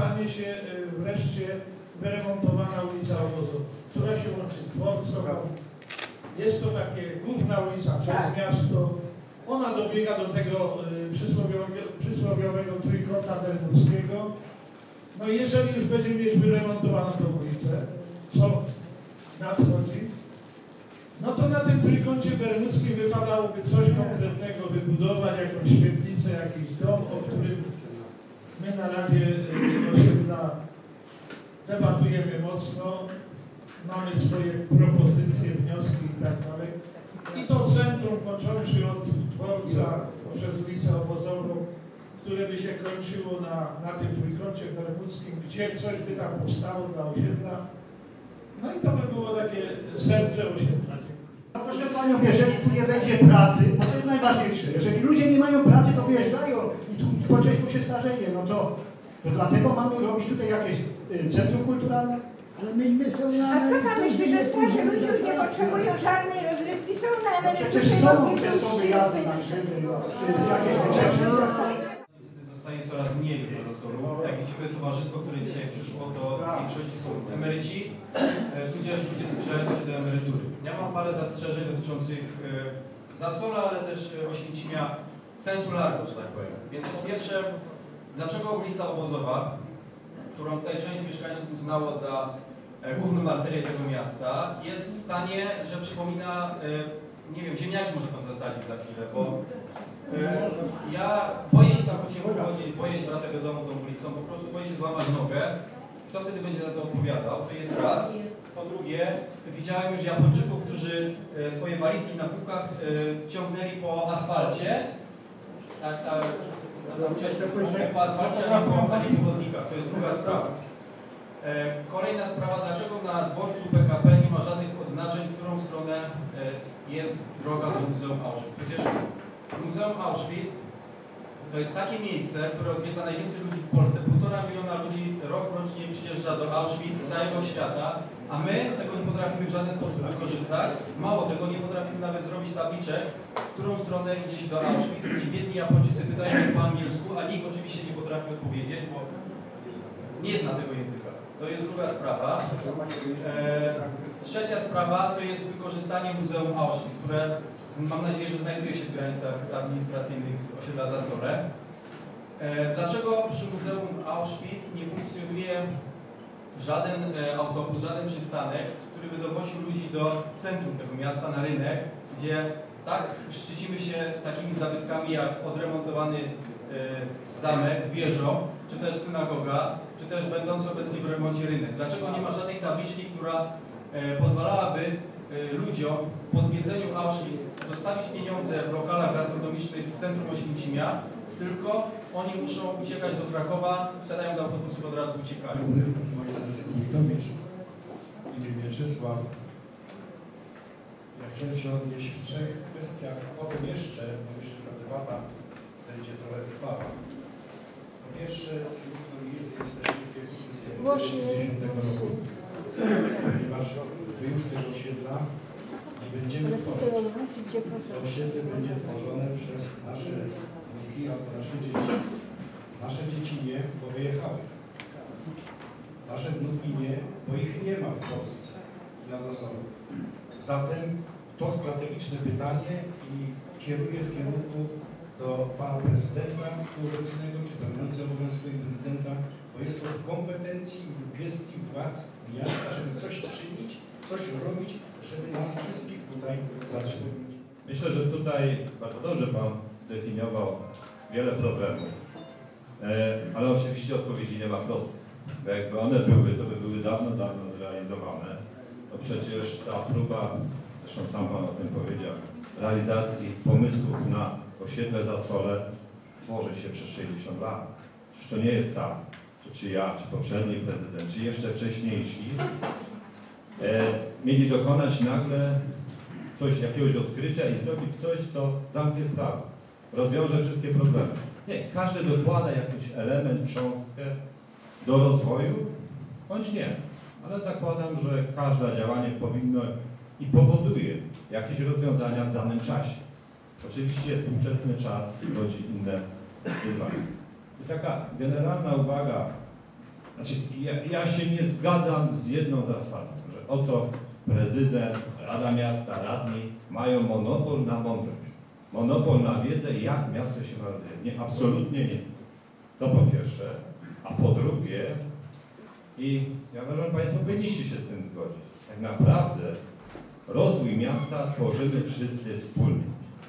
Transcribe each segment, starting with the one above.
stanie się wreszcie wyremontowana ulica Obozowa, która się łączy z dworcem. Jest to takie główna ulica przez miasto. Ona dobiega do tego przysłowiowego trójkąta bermudzkiego. No i jeżeli już będziemy mieć wyremontowaną tę ulicę, co nadchodzi, no to na tym trójkącie bermudzkim wypadałoby coś konkretnego wybudować, jakąś świetlicę, jakiś dom, o którym my na Radzie Osiedla debatujemy mocno, mamy swoje propozycje, wnioski i tak dalej. I to centrum, począwszy od dworca poprzez ulicę Obozową, które by się kończyło na tym trójkącie bermudzkim, gdzie coś by tam powstało dla osiedla. No i to by było takie serce osiedla. No proszę Panią, jeżeli tu nie będzie pracy, bo to jest najważniejsze, jeżeli ludzie nie mają pracy, to wyjeżdżają i tu społeczeństwo się starzeje, no to dlatego mamy robić tutaj jakieś centrum kulturalne. A co Pan myśli, że starzy ludzie już nie potrzebują żadnej rozrywki? Są na emeryturze. Przecież są te wyjazdy na grzyby, jakieś wycieczki. Zostaje coraz mniej do zasobu. Jak widzimy towarzystwo, które dzisiaj przyszło, to w większości są emeryci, tudzież ludzie zbliżający się do emerytury. Ja mam parę zastrzeżeń dotyczących Zasola, ale też Oświęcimia sensu largo, że tak powiem. Więc po pierwsze, dlaczego ulica Obozowa, którą tutaj część mieszkańców uznało za główną arterię tego miasta, jest w stanie, że przypomina, nie wiem, ziemniaki może Pan zasadzić za chwilę, bo ja boję się tam po ciemku chodzić, boję się wracać do domu tą ulicą, po prostu boję się złamać nogę. Kto wtedy będzie za to odpowiadał? To jest raz. Po drugie, widziałem już Japończyków, którzy swoje walizki na kółkach ciągnęli po asfalcie. Po asfalcie, a nie po chodnikach. To jest druga sprawa. Kolejna sprawa, dlaczego na dworcu PKP nie ma żadnych oznaczeń, w którą stronę jest droga do Muzeum Auschwitz. Przecież Muzeum Auschwitz to jest takie miejsce, które odwiedza najwięcej ludzi w Polsce. 1,5 miliona ludzi rocznie przyjeżdża do Auschwitz z całego świata, a my tego nie potrafimy w żaden sposób wykorzystać. Mało tego, nie potrafimy nawet zrobić tabliczek, w którą stronę idzie się do Auschwitz. Ci biedni Japończycy pytają się po angielsku, a nikt oczywiście nie potrafi odpowiedzieć, bo nie zna tego języka. To jest druga sprawa. Trzecia sprawa to jest wykorzystanie Muzeum Auschwitz, które mam nadzieję, że znajduje się w granicach administracyjnych osiedla Zasole. Dlaczego przy Muzeum Auschwitz nie funkcjonuje żaden autobus, żaden przystanek, który by dowoził ludzi do centrum tego miasta, na rynek, gdzie tak szczycimy się takimi zabytkami jak odremontowany zamek z wieżą, czy też synagoga, czy też będący obecnie w remoncie rynek. Dlaczego nie ma żadnej tabliczki, która pozwalałaby ludziom po zwiedzeniu Auschwitz zostawić pieniądze w lokalach gastronomicznych w centrum Oświęcimia, tylko oni muszą uciekać do Krakowa, wsiadają do autobusów i od razu uciekają. Moje nazwisko Witowicz, imię Mieczysław. Ja chciałem się odnieść w 3 kwestiach, a potem jeszcze, bo myślę, że ta debata będzie trochę trwała. Po pierwsze, synchronizy jesteśmy w 1990 roku, ponieważ my już tego osiedla nie będziemy tworzyć. To osiedle będzie tworzone przez nasze wnuki albo nasze dzieci. Nasze dzieci nie, bo wyjechały. Nasze wnuki nie, bo ich nie ma w Polsce i na Zasobie. Zatem to strategiczne pytanie i kieruję w kierunku do pana prezydenta obecnego, czy pełniącego obowiązki prezydenta, bo jest to w kompetencji i w gestii władz miasta, żeby coś czynić, coś robić, żeby nas wszystkich tutaj zatrudnić. Myślę, że tutaj bardzo dobrze Pan zdefiniował wiele problemów, ale oczywiście odpowiedzi nie ma prostych, bo jakby one były, to by były dawno zrealizowane. To przecież ta próba, zresztą sam Pan o tym powiedział, realizacji pomysłów na osiedle Zasole tworzy się przez 60 lat. Przecież to nie jest tak, że czy ja, czy poprzedni prezydent, czy jeszcze wcześniejsi mieli dokonać nagle jakiegoś odkrycia i zrobić coś, co zamknie sprawę, rozwiąże wszystkie problemy. Nie, każdy dokłada jakiś element, cząstkę do rozwoju, bądź nie. Ale zakładam, że każde działanie powinno i powoduje jakieś rozwiązania w danym czasie. Oczywiście współczesny czas rodzi inne wyzwania. I taka generalna uwaga Znaczy, ja się nie zgadzam z jedną zasadą, że oto prezydent, Rada Miasta, radni mają monopol na mądrość, monopol na wiedzę, jak miasto się ma rozwijać. Nie, absolutnie nie. To po pierwsze. A po drugie, i ja uważam, że Państwo powinniście się z tym zgodzić, tak naprawdę rozwój miasta tworzymy wszyscy wspólnie.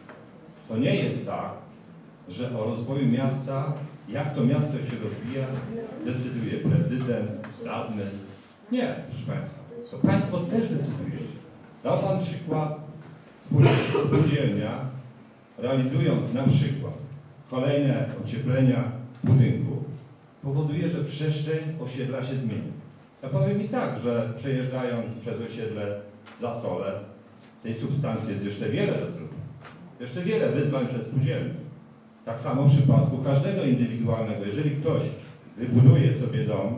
To nie jest tak, że o rozwoju miasta, jak to miasto się rozwija, decyduje prezydent, radny. Nie, proszę Państwa, to Państwo też decydujecie. Dał Pan przykład spółdzielnia, realizując na przykład kolejne ocieplenia budynku, powoduje, że przestrzeń osiedla się zmieni. Ja powiem i tak, że przejeżdżając przez osiedle Zasole, tej substancji jest jeszcze wiele do zrobienia. Jeszcze wiele wyzwań przez spółdzielnię. Tak samo w przypadku każdego indywidualnego. Jeżeli ktoś wybuduje sobie dom,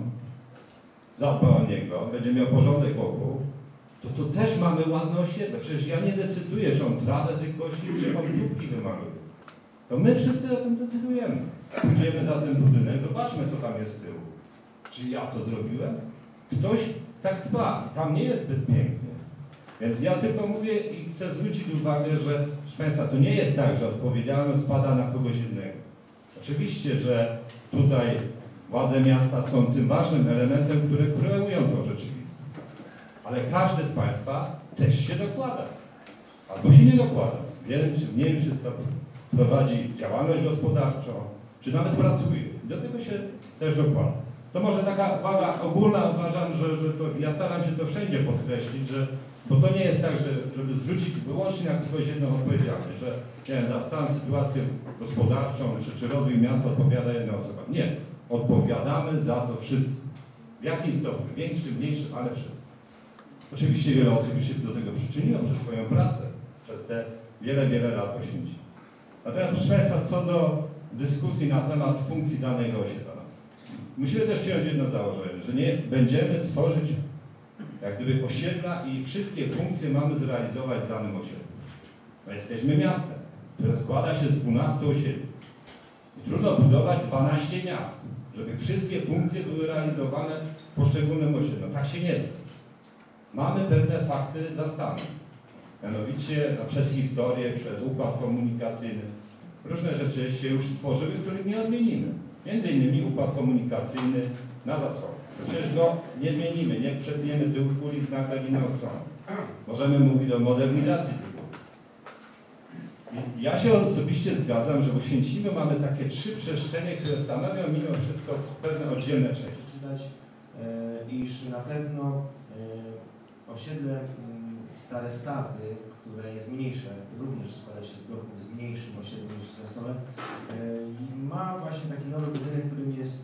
zadba o niego, będzie miał porządek wokół, to też mamy ładne osiedle. Przecież ja nie decyduję, czy on trawę wykosi, czy on próbki wymaluje. To my wszyscy o tym decydujemy. Pójdziemy za ten budynek, zobaczmy, co tam jest z tyłu. Czy ja to zrobiłem? Ktoś tak dba i tam nie jest zbyt pięknie. Więc ja tylko mówię i chcę zwrócić uwagę, że, proszę Państwa, to nie jest tak, że odpowiedzialność spada na kogoś innego. Oczywiście, że tutaj władze miasta są tym ważnym elementem, które kreują tą rzeczywistość. Ale każdy z Państwa też się dokłada. Albo się nie dokłada. W większym czy mniejszym stopniu prowadzi działalność gospodarczą, czy nawet pracuje. I do tego się też dokłada. To może taka uwaga ogólna, uważam, że to, ja staram się to wszędzie podkreślić, że bo to nie jest tak, żeby zrzucić wyłącznie na kogoś jedną odpowiedzialność, że nie wiem, za stan, sytuację gospodarczą czy rozwój miasta odpowiada jedna osoba. Nie. Odpowiadamy za to wszyscy. W jakim stopniu? Większym, mniejszym, ale wszyscy. Oczywiście wiele osób już się do tego przyczyniło przez swoją pracę, przez te wiele lat poświęci. Natomiast proszę Państwa, co do dyskusji na temat funkcji danego osiedla. Musimy też przyjąć jedno założenie, że nie będziemy tworzyć jak gdyby osiedla i wszystkie funkcje mamy zrealizować w danym osiedlu. No jesteśmy miastem, które składa się z 12 osiedli. I trudno budować 12 miast, żeby wszystkie funkcje były realizowane w poszczególnym osiedlu. No tak się nie da. Mamy pewne fakty zastane. Mianowicie przez historię, przez układ komunikacyjny. Różne rzeczy się już stworzyły, których nie odmienimy. Między innymi układ komunikacyjny na Zasole. Przecież go nie zmienimy, nie przetniemy tych ulic nagle w inną stronę. Możemy mówić o modernizacji tych ulic. I ja się osobiście zgadzam, że w Oświęcimiu mamy takie 3 przestrzenie, które stanowią mimo wszystko pewne oddzielne części. Czytać, iż na pewno osiedle Stare Stawy, które jest mniejsze, również składa się z bloków z mniejszym osiedlem niż Zasole, ma właśnie taki nowy budynek, którym jest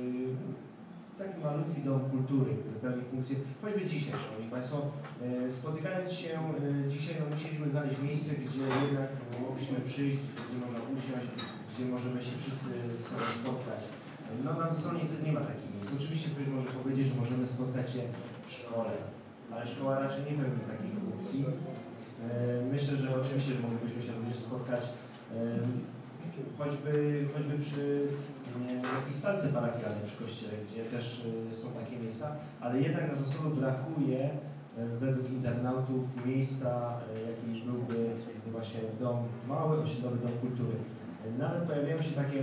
taki malutki dom kultury, który pełni funkcję, choćby dzisiaj, Szanowni Państwo, spotykając się dzisiaj, no musieliśmy znaleźć miejsce, gdzie jednak mogliśmy przyjść, gdzie można usiąść, gdzie możemy się wszyscy ze sobą spotkać. No na Zasole niestety nie ma takich miejsc. Oczywiście ktoś może powiedzieć, że możemy spotkać się w szkole, ale szkoła raczej nie pełni takich funkcji. Myślę, że oczywiście że moglibyśmy się również spotkać choćby przy jakiejś salce parafialnej przy kościele, gdzie też są takie miejsca, ale jednak na Zasolu brakuje według internautów miejsca, jakiś byłby właśnie dom, mały osiedlowy dom kultury. Nawet pojawiają się takie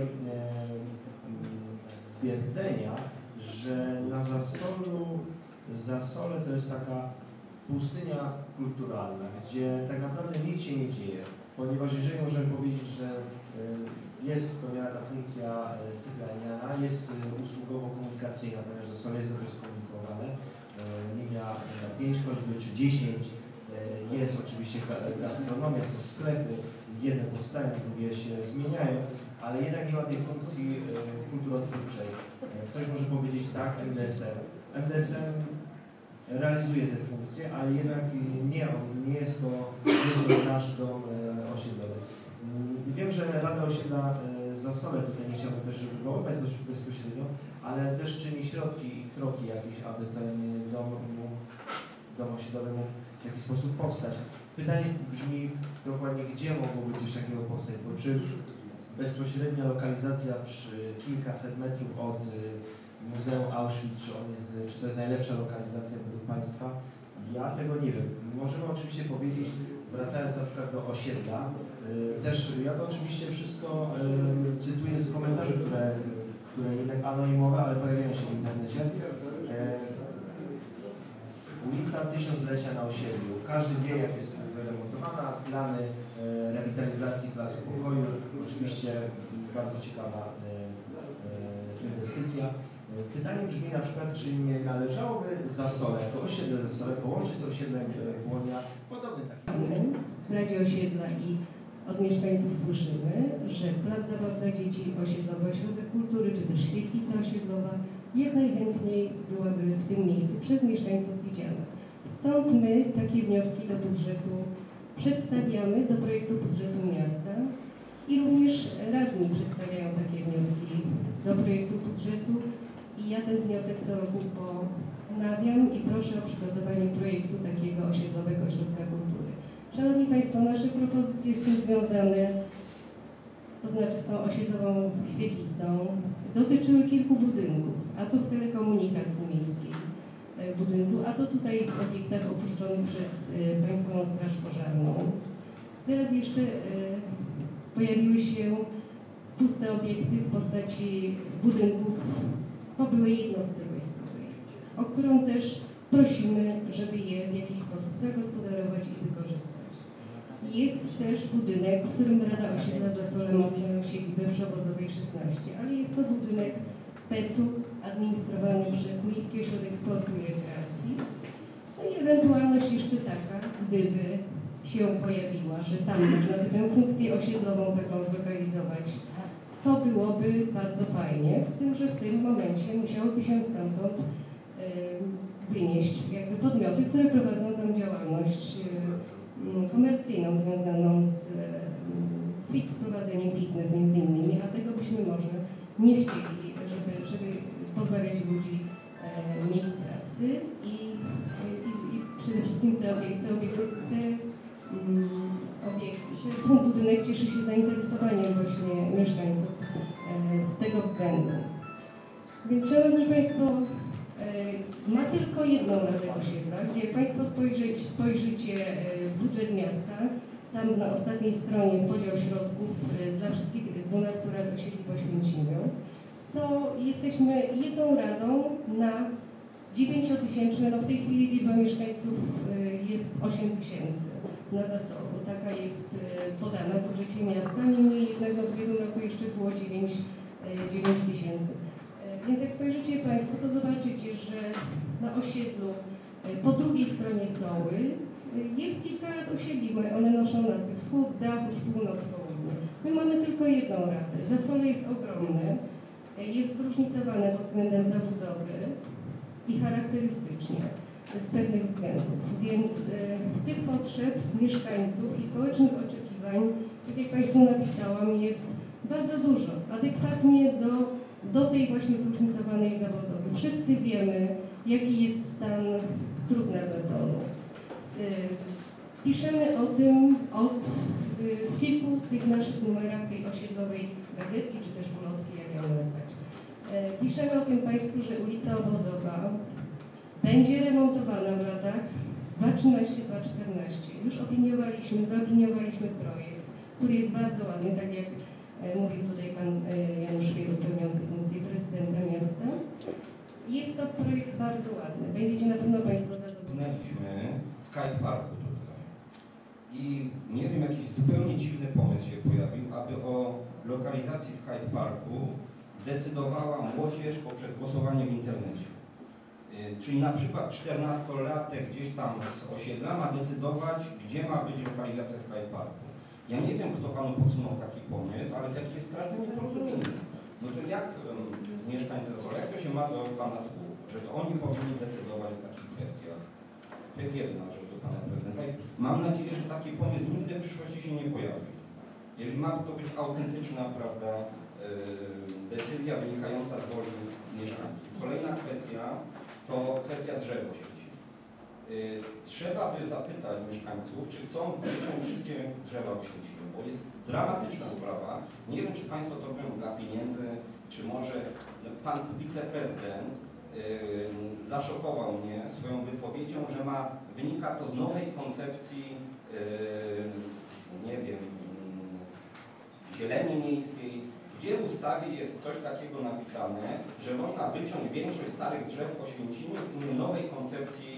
stwierdzenia, że na Zasole to jest taka pustynia kulturalna, gdzie tak naprawdę nic się nie dzieje, ponieważ jeżeli możemy powiedzieć, że jest spełniana ta funkcja sypialniana, jest usługowo-komunikacyjna, ponieważ Zasole jest dobrze skomunikowane, linia 5 choćby czy 10, jest oczywiście gastronomia, są sklepy, jedne powstają, drugie się zmieniają, ale jednak nie ma tej funkcji kulturotwórczej. Ktoś może powiedzieć tak, MDSM realizuje te funkcje, ale jednak nie jest to nasz dom osiedlowy. Wiem, że Rada Osiedla Zasole, tutaj nie chciałbym też wywoływać bezpośrednio, ale też czyni środki i kroki jakieś, aby ten dom osiedlowy mógł w jakiś sposób powstać. Pytanie brzmi dokładnie, gdzie mogłoby coś takiego powstać, bo czy bezpośrednia lokalizacja przy kilkaset metrów od Muzeum Auschwitz, czy to jest najlepsza lokalizacja według Państwa? Ja tego nie wiem. Możemy oczywiście powiedzieć, wracając na przykład do osiedla, też ja to oczywiście wszystko cytuję z komentarzy, które jednak anonimowe, ale pojawiają się w internecie. Ulica Tysiąclecia na osiedlu. Każdy wie, jak jest wyremontowana, plany rewitalizacji Placu Pokoju. Oczywiście bardzo ciekawa inwestycja. Pytanie brzmi na przykład, czy nie należałoby Zasole, jako osiedle Zasole, połączyć z osiedlem Błonia, podobny taki. W Radzie Osiedla i od mieszkańców słyszymy, że plac zabaw dla dzieci, osiedlowy ośrodek kultury, czy też świetlica osiedlowa jak najchętniej byłaby w tym miejscu przez mieszkańców widziana. Stąd my takie wnioski do budżetu przedstawiamy, do projektu budżetu miasta i również radni przedstawiają takie wnioski do projektu budżetu i ja ten wniosek co roku ponawiam i proszę o przygotowanie projektu takiego osiedlowego ośrodka kultury. Szanowni Państwo, nasze propozycje z tym związane, to znaczy z tą osiedlową świetlicą, dotyczyły kilku budynków, a to w telekomunikacji miejskiej budynku, a to tutaj w obiektach opuszczonych przez Państwową Straż Pożarną. Teraz jeszcze pojawiły się puste obiekty w postaci budynków po byłej jednostce wojskowej, o którą też prosimy, żeby je w jakiś sposób zagospodarować i wykorzystać. Jest też budynek, w którym Rada Osiedla Zasole ma siedzibę przy Obozowej 16, ale jest to budynek PEC-u administrowany przez Miejski Ośrodek Sportu i Rekreacji. No i ewentualność jeszcze taka, gdyby się pojawiła, że tam można by tę funkcję osiedlową taką zlokalizować, to byłoby bardzo fajnie, z tym, że w tym momencie musiałyby się stamtąd wynieść jakby podmioty, które prowadzą tam działalność komercyjną związaną z prowadzeniem fitness między innymi, a tego byśmy może nie chcieli, żeby pozbawiać ludzi miejsc pracy i przede wszystkim ten budynek cieszy się zainteresowaniem właśnie mieszkańców z tego względu. Więc Szanowni Państwo, ma tylko jedną Radę Osiedla, gdzie jak Państwo spojrzycie w budżet miasta, tam na ostatniej stronie jest podział środków dla wszystkich 12 rad osiedli w Oświęcimiu, to jesteśmy jedną radą na 9-tysięczne, no w tej chwili liczba mieszkańców jest 8 tysięcy na Zasobu. Taka jest podana w budżecie miasta, niemniej jednak w ubiegłym roku jeszcze było 9 tysięcy. Więc jak spojrzycie Państwo, to zobaczycie, że na osiedlu po drugiej stronie Soły jest kilka rad osiedli, one noszą nazwy wschód, zachód, północ, południe. My mamy tylko jedną radę. Zasole jest ogromne, jest zróżnicowane pod względem zabudowy i charakterystycznie z pewnych względów. Więc tych potrzeb mieszkańców i społecznych oczekiwań, tak jak Państwu napisałam, jest bardzo dużo, adekwatnie do tej właśnie zróżnicowanej zawodowej. Wszyscy wiemy, jaki jest stan trud na Zasolu. Piszemy o tym w kilku tych naszych numerach tej osiedlowej gazetki, czy też ulotki, jak ją nazwać. Piszemy o tym Państwu, że ulica Obozowa będzie remontowana w latach 2013-2014. Już zaopiniowaliśmy projekt, który jest bardzo ładny, tak jak mówił tutaj Pan Janusz Wieruch, pełniący funkcję prezydenta miasta. Jest to projekt bardzo ładny. Będziecie na pewno Państwo zadowoleni. Mieliśmy Skype Parku tutaj i nie wiem, jakiś zupełnie dziwny pomysł się pojawił, aby o lokalizacji Skype Parku decydowała młodzież poprzez głosowanie w internecie. Czyli na przykład 14-latek gdzieś tam z osiedla ma decydować, gdzie ma być lokalizacja Skype Parku. Ja nie wiem, kto Panu podsunął taki pomysł, ale taki jest straszne nieporozumienie. No to jak mieszkańcy Zasola, jak to się ma do Pana słów, że to oni powinni decydować o takich kwestiach? To jest jedna rzecz do Pana Prezydenta. I mam nadzieję, że taki pomysł nigdy w przyszłości się nie pojawi. Jeżeli ma to być autentyczna, prawda, decyzja wynikająca z woli mieszkańców. Kolejna kwestia to kwestia drzew w Oświęcimiu. Trzeba by zapytać mieszkańców, czy chcą wyciąć wszystkie drzewa w Oświęcimiu, bo jest dramatyczna sprawa. Nie wiem, czy Państwo to robią dla pieniędzy, czy może pan wiceprezydent zaszokował mnie swoją wypowiedzią, że wynika to z nowej koncepcji, nie wiem, zieleni miejskiej, gdzie w ustawie jest coś takiego napisane, że można wyciąć większość starych drzew w Oświęcimiu w imię nowej koncepcji,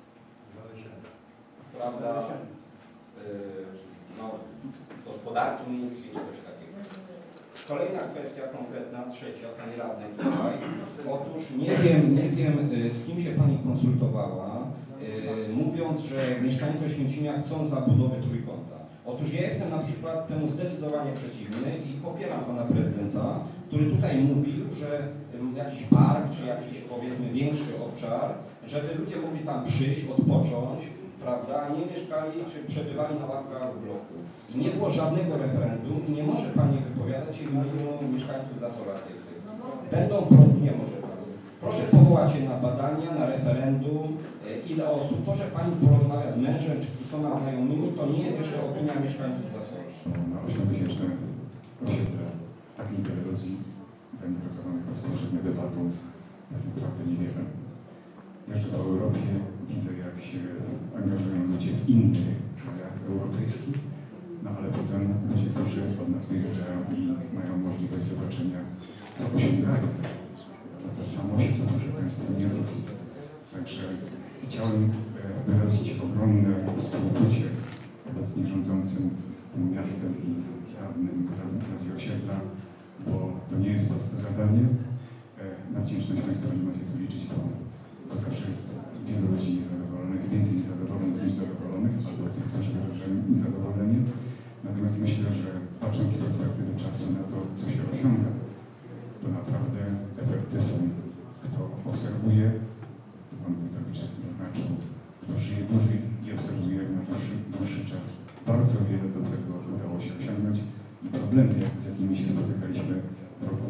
prawda, no, gospodarki miejskiej czy coś takiego. Kolejna kwestia konkretna, trzecia, pani radnej tutaj. Otóż nie wiem z kim się pani konsultowała, mówiąc, że mieszkańcy Oświęcimia chcą zabudowy trójkąta. Otóż ja jestem na przykład temu zdecydowanie przeciwny i popieram pana prezydenta, który tutaj mówił, że jakiś park, czy jakiś powiedzmy większy obszar, żeby ludzie mogli tam przyjść, odpocząć, prawda, a nie mieszkali, czy przebywali na ławkach w bloku. I nie było żadnego referendum i nie może pani wypowiadać się w imieniu mieszkańców Zasola w tej kwestii. Nie może pani. Proszę powołać się na badania, na referendum, ile osób. To, że pani porozmawia z mężem, czy kilkoma znajomymi, to nie jest jeszcze opinia mieszkańców Zasola. Na 8-miesięczne osiedle tak niewiele ludzi zainteresowanych bezpośrednio debatą, to jest naprawdę niewiele. Jeszcze po Europie widzę, jak się angażują ludzie w innych krajach europejskich, no ale potem ludzie, którzy od nas wyjeżdżają i mają możliwość zobaczenia, co osiągają, no to samo się to duże państwo nie robi. Także chciałem wyrazić ogromne współczucie obecnie rządzącym tym miastem i radnym Radzie Osiedla, bo to nie jest proste zadanie. Na wdzięczność państwa nie macie co liczyć, bo w zasadzie jest wielu ludzi niezadowolonych, więcej niezadowolonych niż zadowolonych, albo tych, którzy wyrażają niezadowolenie. Natomiast myślę, że patrząc z perspektywy czasu na to, co się osiąga, to naprawdę efekty są. Kto obserwuje, pan Wójtowicz zaznaczył, kto żyje dłużej i obserwuje na dłuższy czas, bardzo wiele dobrego udało się osiągnąć i problemy, z jakimi się spotykaliśmy w roku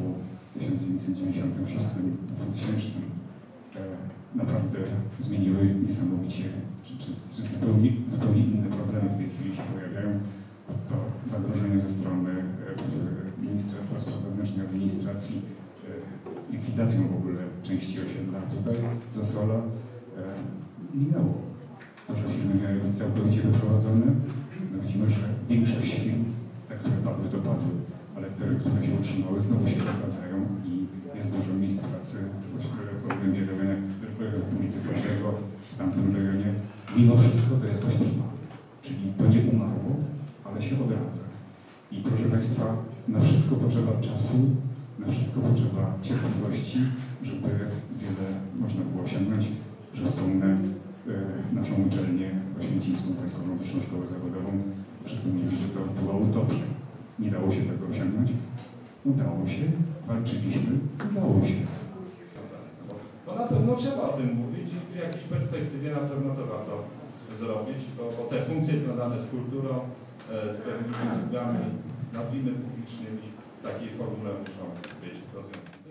1996-2000, naprawdę zmieniły niesamowicie, czy zupełnie inne problemy w tej chwili się pojawiają. To zagrożenie ze strony Ministerstwa Spraw Wewnętrznych, administracji, likwidacją w ogóle części osiedla tutaj, Zasola, minęło. To, że firmy miały być całkowicie wyprowadzone, no widzimy, że większość firm, te, które padły, to padły, ale te, które się utrzymały, znowu się wyprowadzają i jest dużo miejsc pracy w obrębie ulicy Koźlego, w tamtym rejonie. Mimo wszystko to jakoś trwa. Czyli to nie umarło, ale się odradza. I proszę państwa, na wszystko potrzeba czasu, na wszystko potrzeba cierpliwości, żeby wiele można było osiągnąć, że wspomnę naszą uczelnię oświęcimską Państwową Wyższą Szkołę Zawodową. Wszyscy mówili, że to była utopia. Nie dało się tego osiągnąć. Udało się, walczyliśmy, udało się. Bo na pewno trzeba o tym mówić i w jakiejś perspektywie na pewno to warto zrobić, bo te funkcje związane z kulturą, z pewnymi usługami, nazwijmy publicznymi, w takiej formule muszą być rozwiązane.